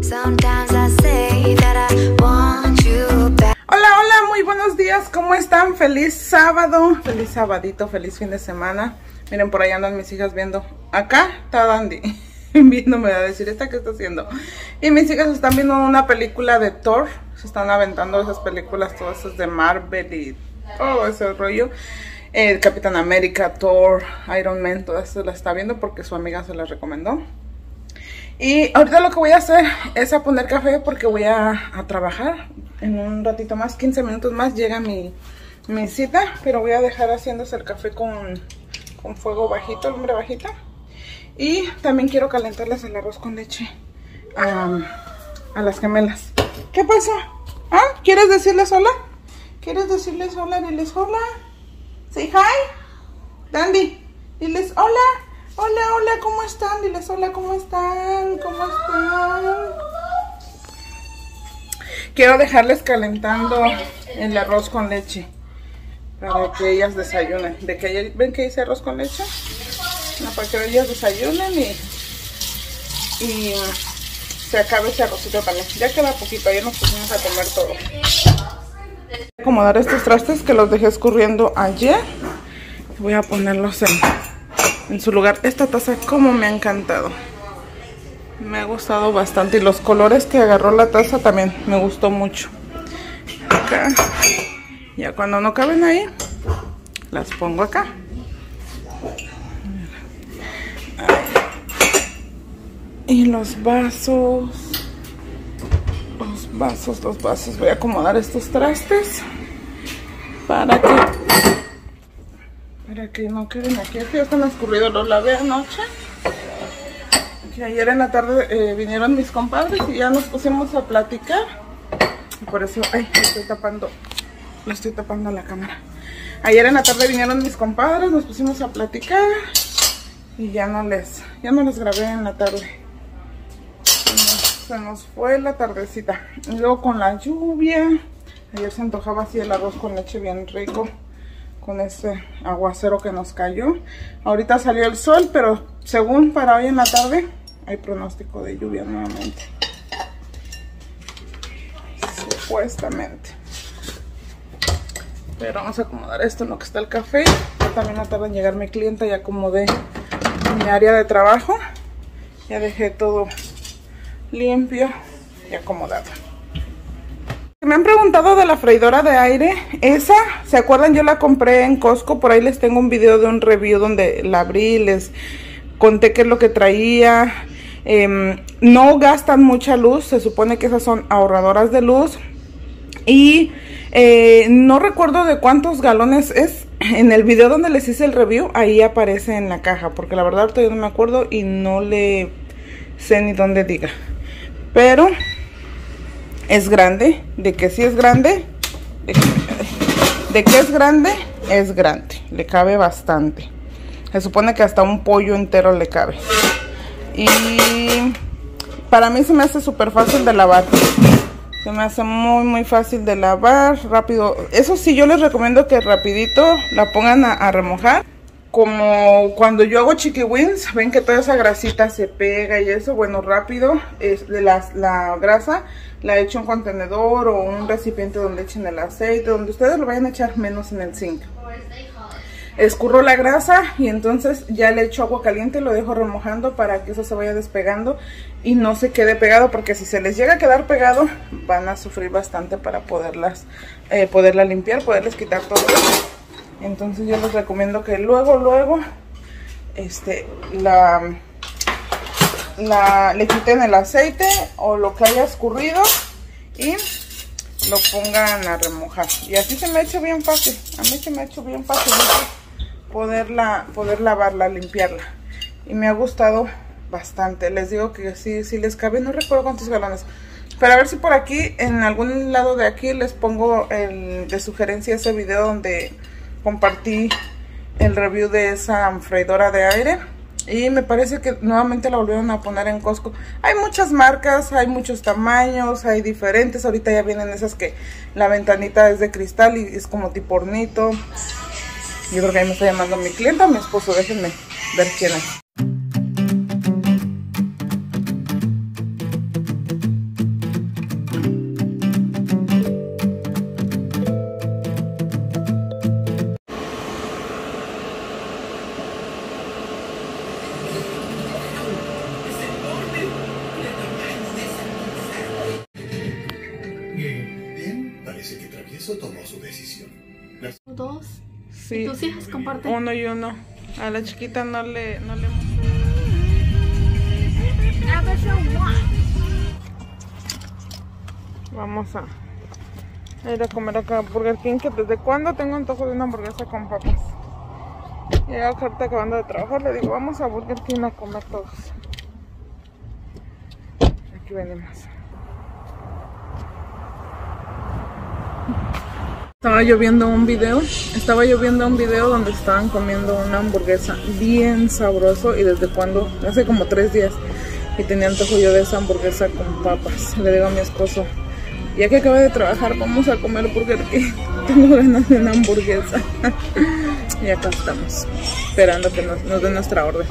Hola, hola, muy buenos días, ¿cómo están? Feliz sábado, feliz sabadito, feliz fin de semana. Miren, por ahí andan mis hijas viendo. Acá está Dandy viéndome a decir, ¿esta qué está haciendo? Y mis hijas están viendo una película de Thor. Se están aventando esas películas, todas esas de Marvel y todo ese rollo. Capitán América, Thor, Iron Man, todas esas las está viendo porque su amiga se las recomendó. Y ahorita lo que voy a hacer es a poner café porque voy a trabajar. En un ratito más, 15 minutos más, llega mi cita. Pero voy a dejar haciéndose el café con fuego bajito, lumbre bajita. Y también quiero calentarles el arroz con leche a las gemelas. ¿Qué pasa? ¿Ah? ¿Quieres decirles hola? ¿Quieres decirles hola? Diles hola. Say hi. Dandy, diles hola. Hola, hola, ¿cómo están? Diles hola, ¿cómo están? ¿Cómo están? Quiero dejarles calentando el arroz con leche para que ellas desayunen. ¿Ven que hice arroz con leche? No, para que ellas desayunen y se acabe ese arrocito también. Ya queda poquito, ya nos pusimos a comer todo. Voy a acomodar estos trastes que los dejé escurriendo ayer. Voy a ponerlos en su lugar. Esta taza como me ha encantado. Me ha gustado bastante. Y los colores que agarró la taza también me gustó mucho. Acá. Ya cuando no caben ahí, las pongo acá. Y los vasos. Los vasos. Voy a acomodar estos trastes para que no queden aquí. Ya están escurridos, los lavé anoche. Que ayer en la tarde vinieron mis compadres y ya nos pusimos a platicar. Y por eso, ay, le estoy tapando la cámara. Ayer en la tarde vinieron mis compadres, nos pusimos a platicar y ya no les grabé en la tarde. Se nos fue la tardecita. Y luego con la lluvia, ayer se antojaba así el arroz con leche bien rico, con ese aguacero que nos cayó. Ahorita salió el sol, pero según para hoy en la tarde hay pronóstico de lluvia nuevamente. Supuestamente. Pero vamos a acomodar esto en lo que está el café. Ya también no tarda en llegar mi clienta. Ya acomodé mi área de trabajo. Ya dejé todo limpio y acomodado. Me han preguntado de la freidora de aire. Esa, ¿se acuerdan? Yo la compré en Costco. Por ahí les tengo un video de un review donde la abrí, les conté qué es lo que traía. No gastan mucha luz. Se supone que esas son ahorradoras de luz. Y no recuerdo de cuántos galones es. En el video donde les hice el review, ahí aparece en la caja. Porque la verdad todavía no me acuerdo y no le sé ni dónde diga. Pero es grande. De que sí es grande. De que es grande, es grande. Le cabe bastante. Se supone que hasta un pollo entero le cabe. Y para mí se me hace súper fácil de lavar. Se me hace muy fácil de lavar, rápido. Eso sí, yo les recomiendo que rapidito la pongan a remojar. Como cuando yo hago chicken wings, ven que toda esa grasita se pega y eso. Bueno, rápido, la grasa la echo en un contenedor o un recipiente donde echen el aceite, donde ustedes lo vayan a echar, menos en el zinc. Escurro la grasa y entonces ya le echo agua caliente y lo dejo remojando para que eso se vaya despegando y no se quede pegado, porque si se les llega a quedar pegado van a sufrir bastante para poderla limpiar, poderles quitar todo. Entonces yo les recomiendo que luego le quiten el aceite o lo que haya escurrido y lo pongan a remojar. Y así se me ha hecho bien fácil. A mí se me ha hecho bien fácil poder lavarla, limpiarla. Y me ha gustado bastante. Les digo que sí les cabe, no recuerdo cuántos galones. Pero a ver si por aquí, en algún lado de aquí, les pongo de sugerencia ese video donde compartí el review de esa freidora de aire. Y me parece que nuevamente la volvieron a poner en Costco. Hay muchas marcas, hay muchos tamaños, hay diferentes. Ahorita ya vienen esas que la ventanita es de cristal y es como tipo hornito. Yo creo que ahí me está llamando mi clienta, mi esposo. Déjenme ver quién es. eso tomó su decisión. Dos. Sí. ¿Y tus hijas comparten? Uno y uno. A la chiquita no le... Vamos a ir a comer acá a Burger King, que desde cuándo tengo antojo de una hamburguesa con papas. Y ahorita acabando de trabajar le digo, vamos a Burger King a comer todos. Aquí venimos. Estaba yo viendo un video donde estaban comiendo una hamburguesa bien sabroso, y desde cuando, hace como 3 días, y tenía antojo yo de esa hamburguesa con papas. Le digo a mi esposo, ya que acabo de trabajar, vamos a comer Burger King. Tengo ganas de una hamburguesa. Y acá estamos, esperando que nos den nuestra orden.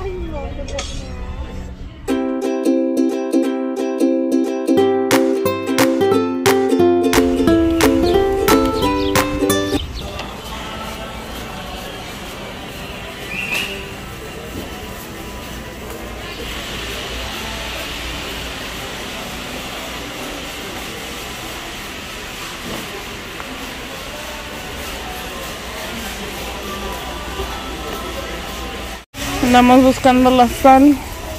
Andamos buscando la sal.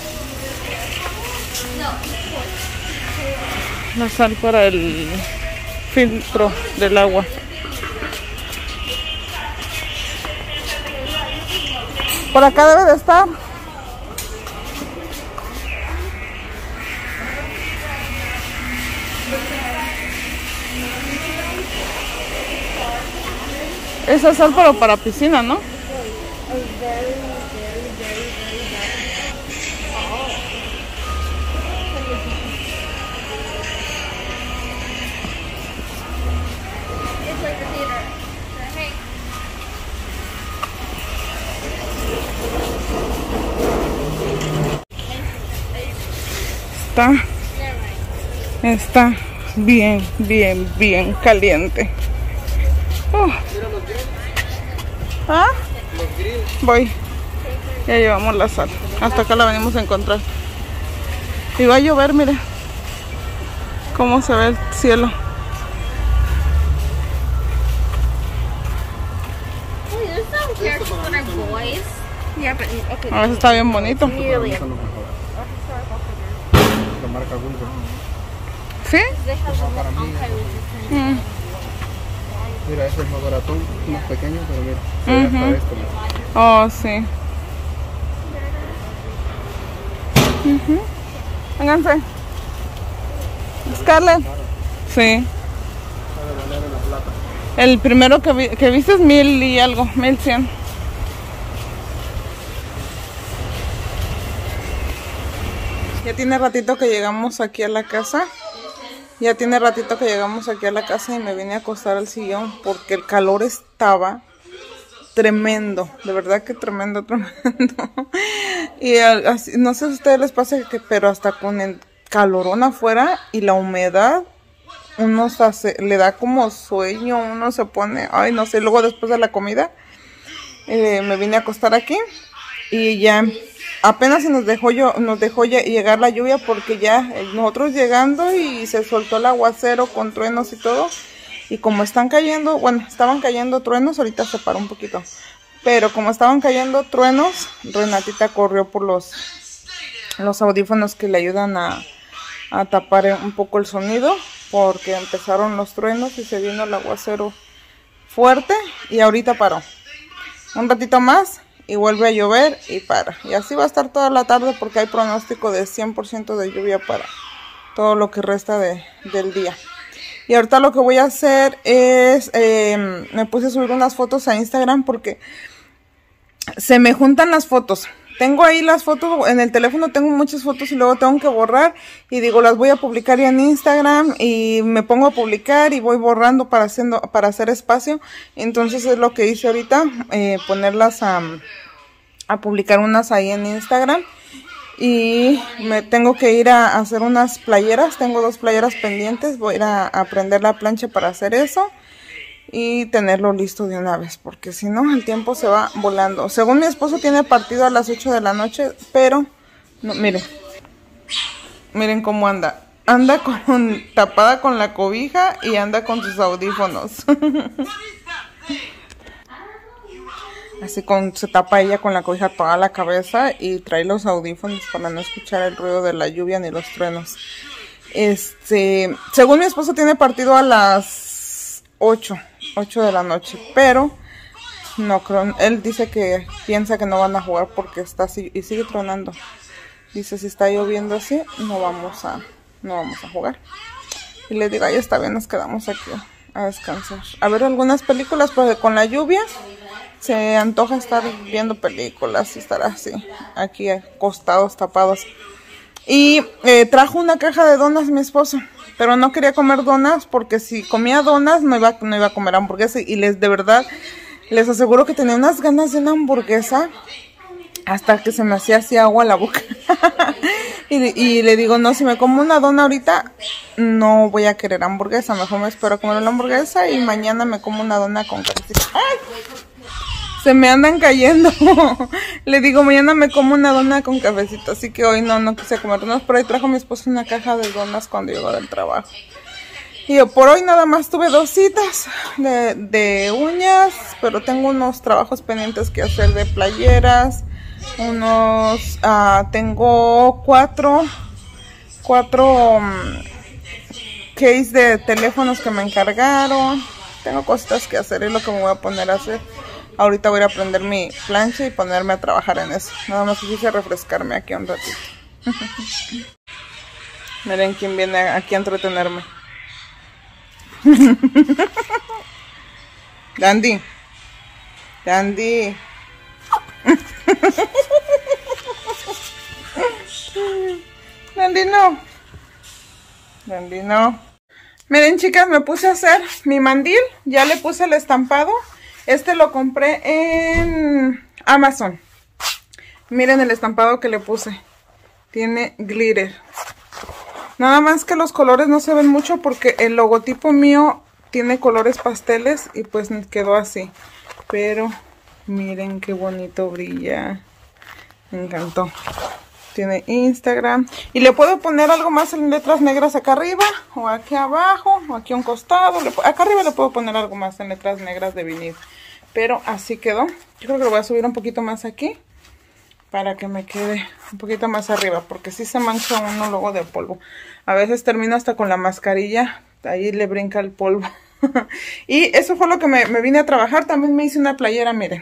La sal para el filtro del agua. Por acá debe de estar. Esa sal pero para piscina, ¿no? Está bien caliente. ¿Ah? Voy. Ya llevamos la sal. Hasta acá la venimos a encontrar. Y va a llover, mire cómo se ve el cielo. A veces está bien bonito. ¿Sí? Mira, este es más barato, más pequeño, pero mira, se ve hasta esto. Oh, sí. Vénganse. Scarlett. Sí. El primero que viste es 1000 y algo, 1100. Ya tiene ratito que llegamos aquí a la casa. Y me vine a acostar al sillón porque el calor estaba tremendo. De verdad que tremendo. Y así, no sé si a ustedes les pasa pero hasta con el calorón afuera y la humedad, uno le da como sueño, uno se pone, ay no sé, luego después de la comida me vine a acostar aquí y ya apenas se nos dejó llegar la lluvia, porque ya nosotros llegando y se soltó el aguacero con truenos y todo, y como estaban cayendo truenos, ahorita se paró un poquito, pero como estaban cayendo truenos, Renatita corrió por los audífonos que le ayudan a tapar un poco el sonido, porque empezaron los truenos y se vino el aguacero fuerte y ahorita paró. Un ratito más y vuelve a llover y para. Y así va a estar toda la tarde porque hay pronóstico de 100% de lluvia para todo lo que resta del día. Y ahorita lo que voy a hacer es, me puse a subir unas fotos a Instagram porque se me juntan las fotos. Tengo ahí las fotos, en el teléfono tengo muchas fotos y luego tengo que borrar. Y digo, las voy a publicar ya en Instagram y me pongo a publicar y voy borrando para hacer espacio. Entonces es lo que hice ahorita, ponerlas a publicar unas ahí en Instagram. Y me tengo que ir a hacer unas playeras, tengo 2 playeras pendientes. Voy a ir a prender la plancha para hacer eso y tenerlo listo de una vez, porque si no el tiempo se va volando. Según mi esposo tiene partido a las 8 de la noche, pero no, miren cómo anda. anda tapada con la cobija y anda con sus audífonos. Así se tapa ella con la cobija toda la cabeza y trae los audífonos para no escuchar el ruido de la lluvia ni los truenos. Según mi esposo tiene partido a las 8 de la noche, pero no creo, él dice que piensa que no van a jugar porque está así y sigue tronando. Dice, si está lloviendo así, no vamos a jugar. Y le digo, ahí está bien, nos quedamos aquí a descansar. A ver algunas películas, porque con la lluvia se antoja estar viendo películas y estar así, aquí acostados, tapados. Y trajo una caja de donas mi esposo, pero no quería comer donas porque si comía donas no iba a comer hamburguesa. Y de verdad, les aseguro que tenía unas ganas de una hamburguesa hasta que se me hacía así agua la boca. y le digo, no, si me como una dona ahorita, no voy a querer hamburguesa. Mejor me espero a comer la hamburguesa y mañana me como una dona con cafecito. ¡Ay! Se me andan cayendo. Le digo, mañana me como una dona con cafecito. Así que hoy no quise comer donas. Por ahí trajo mi esposo una caja de donas cuando llegó del trabajo. Y yo por hoy nada más tuve 2 citas de uñas. Pero tengo unos trabajos pendientes que hacer de playeras. Tengo 4 case de teléfonos que me encargaron. Tengo cositas que hacer, es lo que me voy a poner a hacer. Ahorita voy a ir a prender mi plancha y ponerme a trabajar en eso. Nada más quise refrescarme aquí un ratito. Miren quién viene aquí a entretenerme. Dandy. Dandy. Dandy no. Dandy no. Miren, chicas, me puse a hacer mi mandil. Ya le puse el estampado. Lo compré en Amazon. Miren el estampado que le puse. Tiene glitter. Nada más que los colores no se ven mucho porque el logotipo mío tiene colores pasteles y pues quedó así. Pero miren qué bonito brilla. Me encantó. Tiene Instagram. Y le puedo poner algo más en letras negras acá arriba. O aquí abajo. O aquí a un costado. Acá arriba le puedo poner algo más en letras negras de vinil. Pero así quedó. Yo creo que lo voy a subir un poquito más aquí. Para que me quede un poquito más arriba. Porque sí se mancha uno luego de polvo. A veces termino hasta con la mascarilla. Ahí le brinca el polvo. Y eso fue lo que me vine a trabajar. También me hice una playera, miren.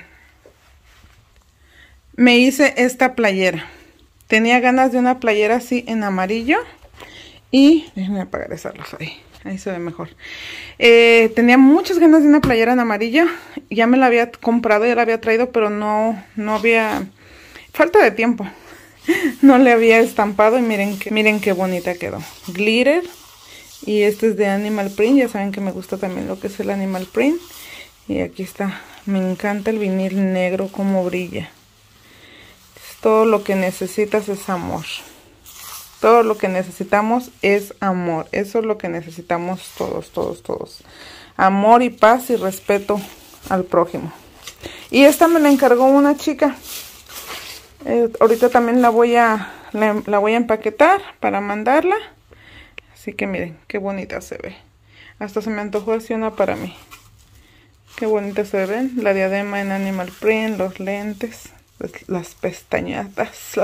Me hice esta playera. Tenía ganas de una playera así en amarillo. Y déjenme apagar esa luz ahí. Ahí se ve mejor. Tenía muchas ganas de una playera en amarillo. Ya me la había comprado, ya la había traído, pero no había... Falta de tiempo. No le había estampado y miren qué bonita quedó. Glitter. Y este es de Animal Print. Ya saben que me gusta también lo que es el Animal Print. Y aquí está. Me encanta el vinil negro, como brilla. Todo lo que necesitas es amor. Todo lo que necesitamos es amor. Eso es lo que necesitamos todos. Amor y paz y respeto al prójimo. Y esta me la encargó una chica. Ahorita también la voy a empaquetar para mandarla. Así que miren, qué bonita se ve. Hasta se me antojó así una para mí. Qué bonita se ven. La diadema en Animal Print, los lentes. Las pestañotas,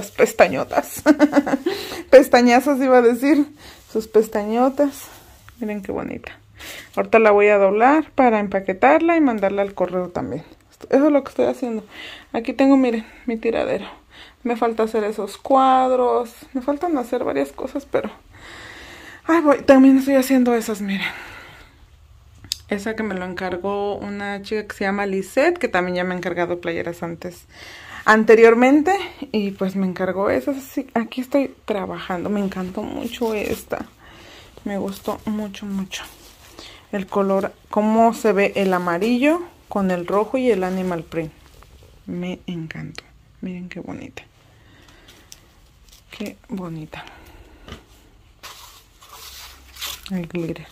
pestañazos iba a decir, sus pestañotas, miren qué bonita. Ahorita la voy a doblar para empaquetarla y mandarla al correo también. Eso es lo que estoy haciendo. Aquí tengo, miren, mi tiradero. Me falta hacer esos cuadros, me faltan hacer varias cosas, pero también estoy haciendo esas, miren. Esa que me lo encargó una chica que se llama Lisette, que también ya me ha encargado playeras anteriormente, y pues me encargó esas. Así, aquí estoy trabajando. Me encantó mucho esta. Me gustó mucho. El color, cómo se ve el amarillo con el rojo y el Animal Print. Me encantó. Miren qué bonita. Qué bonita. El glitter.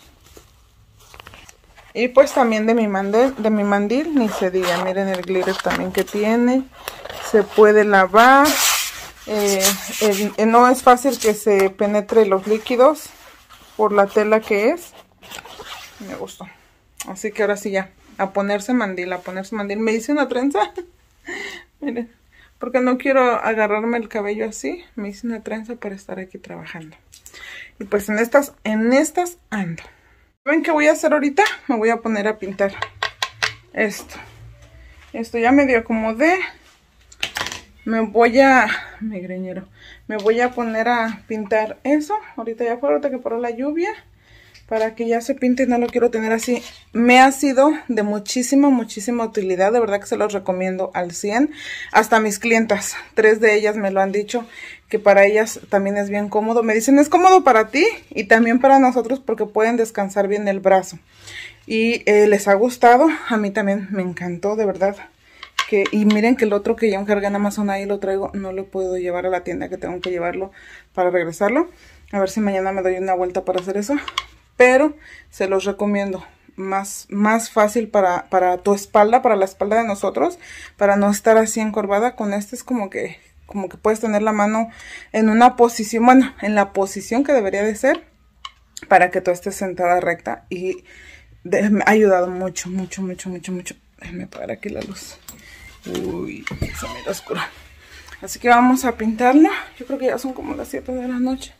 Y pues también de mi mandil, ni se diga. Miren el glitter también que tiene. Se puede lavar. No es fácil que se penetre los líquidos. por la tela que es. Me gustó. Así que ahora sí ya, a ponerse mandil, a ponerse mandil. Me hice una trenza. Miren, porque no quiero agarrarme el cabello así. Me hice una trenza para estar aquí trabajando. Y pues en estas ando. ¿Ven qué voy a hacer ahorita? Me voy a poner a pintar esto. Esto ya medio acomodé. Me voy a poner a pintar eso. Ahorita ya fue, ahorita que paró la lluvia. Para que ya se pinte, no lo quiero tener así. Me ha sido de muchísima utilidad. De verdad que se los recomiendo al 100. Hasta mis clientas, 3 de ellas me lo han dicho, que para ellas también es bien cómodo. Me dicen, es cómodo para ti y también para nosotros porque pueden descansar bien el brazo. Y les ha gustado. A mí también me encantó, de verdad. Y miren que el otro que ya encargué en Amazon, ahí lo traigo. No lo puedo llevar a la tienda, que tengo que llevarlo para regresarlo. A ver si mañana me doy una vuelta para hacer eso. Pero se los recomiendo. Más fácil para tu espalda, para la espalda de nosotros. Para no estar así encorvada. Con este es como que puedes tener la mano en una posición. Bueno, en la posición que debería de ser. Para que tú estés sentada recta. Y me ha ayudado mucho. Déjenme apagar aquí la luz. Uy, se mira oscuro. Así que vamos a pintarlo. Yo creo que ya son como las 7 de la noche.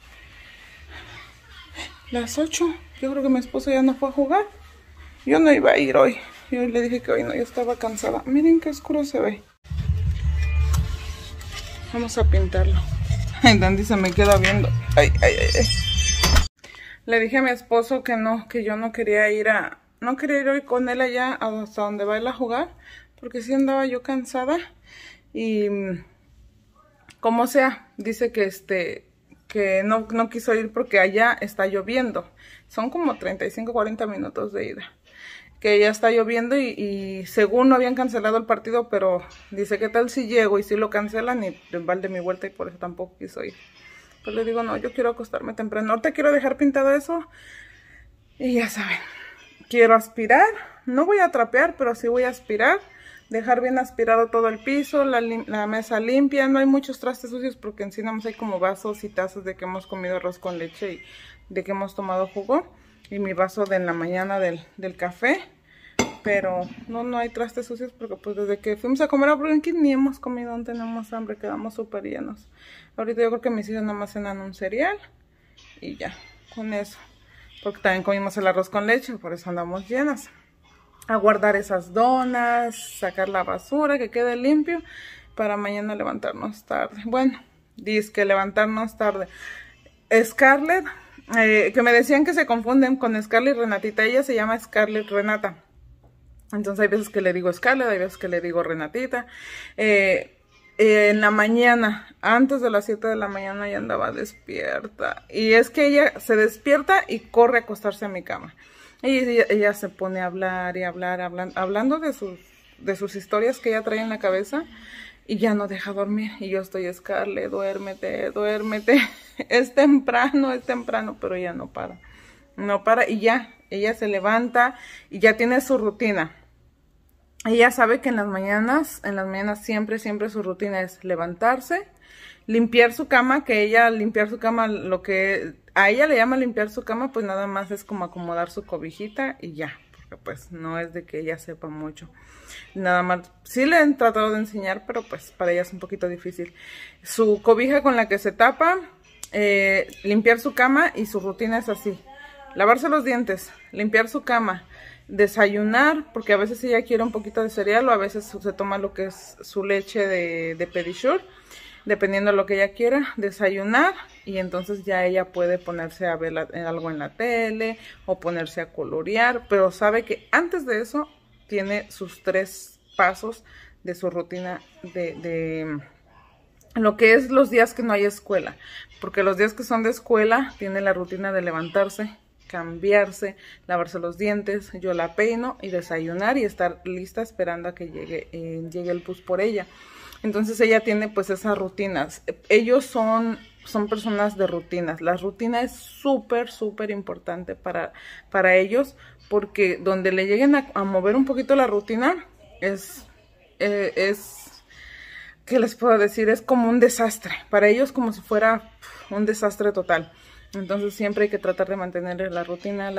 Las 8. Yo creo que mi esposo ya no fue a jugar. Yo no iba a ir hoy. Yo le dije que hoy no, yo estaba cansada. Miren qué oscuro se ve. Vamos a pintarlo. Ay, Dandy se me queda viendo. Ay. Le dije a mi esposo que no, que yo no quería ir hoy con él allá hasta donde va él a jugar. Porque sí andaba yo cansada. Y como sea, dice que no quiso ir porque allá está lloviendo. Son como 35-40 minutos de ida. Que ya está lloviendo y según no habían cancelado el partido, pero dice, ¿qué tal si llego? Y si lo cancelan y vale mi vuelta y por eso tampoco quiso ir. Pues le digo, no, yo quiero acostarme temprano. Ahorita quiero dejar pintado eso. Y ya saben, quiero aspirar. No voy a trapear, pero sí voy a aspirar. Dejar bien aspirado todo el piso, la mesa limpia. No hay muchos trastes sucios porque en sí nada más hay como vasos y tazas de que hemos comido arroz con leche y de que hemos tomado jugo. Y mi vaso de en la mañana del café. Pero no hay trastes sucios porque pues desde que fuimos a comer a Burger King ni hemos comido, no tenemos hambre, quedamos súper llenos. Ahorita yo creo que mis hijos nada más cenan un cereal y ya, con eso. Porque también comimos el arroz con leche, por eso andamos llenas. A guardar esas donas, sacar la basura, que quede limpio, para mañana levantarnos tarde. Bueno, dizque levantarnos tarde. Scarlett, que me decían que se confunden con Scarlett y Renatita, ella se llama Scarlett Renata. Entonces hay veces que le digo Scarlett, hay veces que le digo Renatita. En la mañana, antes de las 7 de la mañana ya andaba despierta. Y es que ella se despierta y corre a acostarse a mi cama. Y ella se pone a hablar y hablando de sus historias que ella trae en la cabeza. Y ya no deja dormir. Y yo estoy, Scarlett, duérmete. Es temprano, pero ella no para. No para y ya, ella se levanta y ya tiene su rutina. Ella sabe que en las mañanas siempre su rutina es levantarse, limpiar su cama, que ella limpiar su cama, lo que a ella le llama limpiar su cama, pues nada más es como acomodar su cobijita y ya, porque pues no es de que ella sepa mucho. Nada más, sí le han tratado de enseñar, pero pues para ella es un poquito difícil. Su cobija con la que se tapa, limpiar su cama y su rutina es así. Lavarse los dientes, limpiar su cama, desayunar, porque a veces ella quiere un poquito de cereal o a veces se toma lo que es su leche de Pedisure, dependiendo de lo que ella quiera, desayunar y entonces ya ella puede ponerse a ver algo en la tele o ponerse a colorear, pero sabe que antes de eso tiene sus 3 pasos de su rutina de lo que es los días que no hay escuela, porque los días que son de escuela tiene la rutina de levantarse, cambiarse, lavarse los dientes, yo la peino y desayunar y estar lista esperando a que llegue el bus por ella. Entonces ella tiene pues esas rutinas. Ellos son personas de rutinas. La rutina es súper importante para ellos, porque donde le lleguen a mover un poquito la rutina es ¿qué les puedo decir? Es como un desastre. Para ellos como si fuera un desastre total. Entonces siempre hay que tratar de mantener la rutina.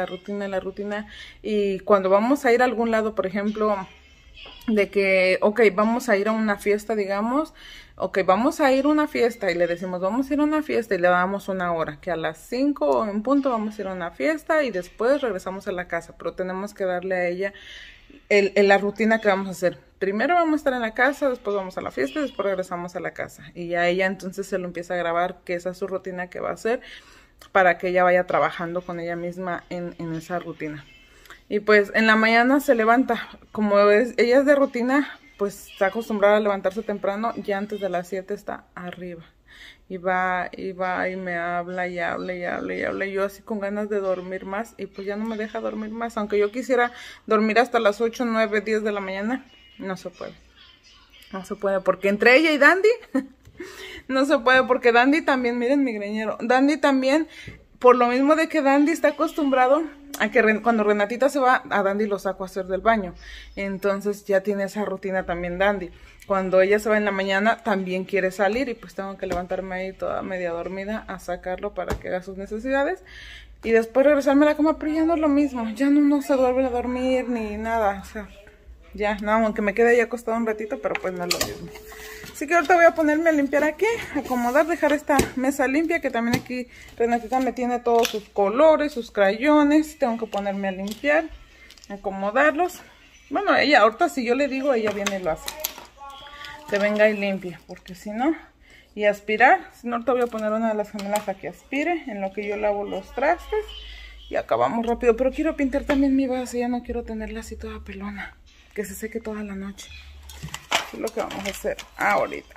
Y cuando vamos a ir a algún lado, por ejemplo, de que, ok, vamos a ir a una fiesta, digamos, ok, vamos a ir a una fiesta y le decimos, vamos a ir a una fiesta y le damos una hora, que a las 5 en punto vamos a ir a una fiesta y después regresamos a la casa, pero tenemos que darle a ella la rutina que vamos a hacer. Primero vamos a estar en la casa, después vamos a la fiesta y después regresamos a la casa. Y ya ella entonces se lo empieza a grabar, que esa es su rutina que va a hacer, para que ella vaya trabajando con ella misma en esa rutina. Y pues en la mañana se levanta, como ella es de rutina, pues está acostumbrada a levantarse temprano, ya antes de las 7 está arriba. Y va y me habla y habla. Y yo así con ganas de dormir más y pues ya no me deja dormir más. Aunque yo quisiera dormir hasta las 8, 9, 10 de la mañana, no se puede. No se puede porque entre ella y Dandy, no se puede porque Dandy también, miren mi greñero, Dandy también, por lo mismo de que Dandy está acostumbrado a que cuando Renatita se va, a Dandy lo saco a hacer del baño. Entonces ya tiene esa rutina también Dandy. Cuando ella se va en la mañana, también quiere salir y pues tengo que levantarme ahí toda media dormida a sacarlo para que haga sus necesidades. Y después regresarme a la cama, pero ya no es lo mismo. Ya no se vuelve a dormir ni nada. O sea, ya, no, aunque me quede ahí acostado un ratito, pero pues no es lo mismo. Así que ahorita voy a ponerme a limpiar aquí, acomodar, dejar esta mesa limpia, que también aquí Renatita me tiene todos sus colores, sus crayones. Tengo que ponerme a limpiar, acomodarlos. Bueno, ella, ahorita si yo le digo, ella viene y lo hace. Que venga y limpia, porque si no, y aspirar, si no ahorita voy a poner una de las gemelas a que aspire, en lo que yo lavo los trastes, y acabamos rápido. Pero quiero pintar también mi base, ya no quiero tenerla así toda pelona, que se seque toda la noche. Es lo que vamos a hacer ahorita.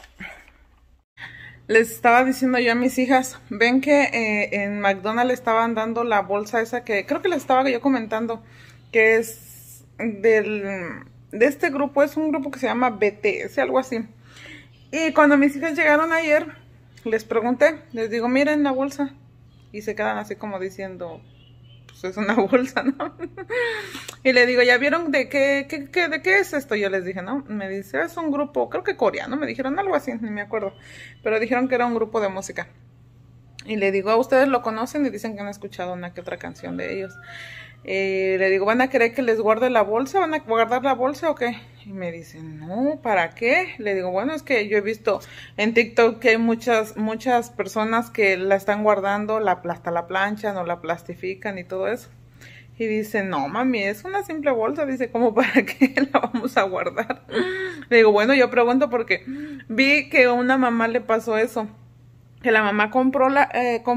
Les estaba diciendo yo a mis hijas, ven que en McDonald's estaban dando la bolsa esa que creo que les estaba yo comentando, que es de este grupo, es un grupo que se llama BTS, algo así. Y cuando mis hijas llegaron ayer, les pregunté, les digo, miren la bolsa, y se quedan así como diciendo, pues es una bolsa, ¿no? Y le digo, ¿ya vieron de qué es esto? Yo les dije, ¿no? Me dice, es un grupo, creo que coreano, me dijeron algo así, ni me acuerdo. Pero dijeron que era un grupo de música. Y le digo, ¿a ustedes lo conocen? Y dicen que han escuchado una que otra canción de ellos. Le digo, ¿van a querer que les guarde la bolsa? ¿Van a guardar la bolsa o qué? Y me dicen, no, ¿para qué? Le digo, bueno, es que yo he visto en TikTok que hay muchas personas que la están guardando, hasta la planchan o la plastifican y todo eso. Y dice, no, mami, es una simple bolsa. Dice, ¿cómo para qué la vamos a guardar? Le digo, bueno, yo pregunto porque vi que a una mamá le pasó eso. Que la mamá compró lo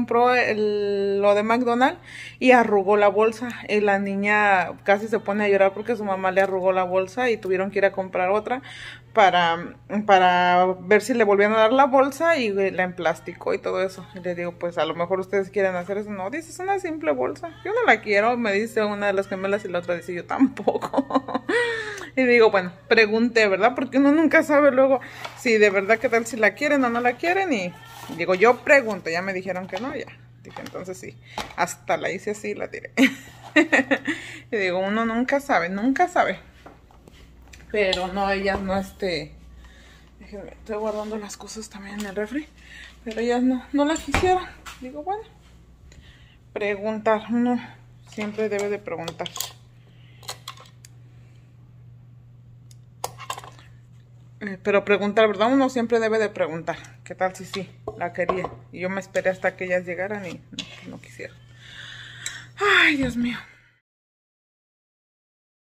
de McDonald's y arrugó la bolsa. Y la niña casi se pone a llorar porque su mamá le arrugó la bolsa y tuvieron que ir a comprar otra para ver si le volvían a dar la bolsa y la emplasticó y todo eso. Y le digo, pues a lo mejor ustedes quieren hacer eso. No, dice, es una simple bolsa. Yo no la quiero, me dice una de las gemelas y la otra dice, yo tampoco. Y digo, bueno, pregunté, ¿verdad? Porque uno nunca sabe luego si de verdad qué tal si la quieren o no la quieren. Y digo, yo pregunto, ya me dijeron que no, ya. Dije, entonces sí, hasta la hice así y la tiré. Y digo, uno nunca sabe. Pero no, ellas no, déjenme, estoy guardando las cosas también en el refri. Pero ellas no la quisieron. Digo, bueno, preguntar, uno siempre debe de preguntar. Pero preguntar, ¿verdad? Uno siempre debe de preguntar. ¿Qué tal si sí la quería? Y yo me esperé hasta que ellas llegaran y no quisieron. Ay, Dios mío.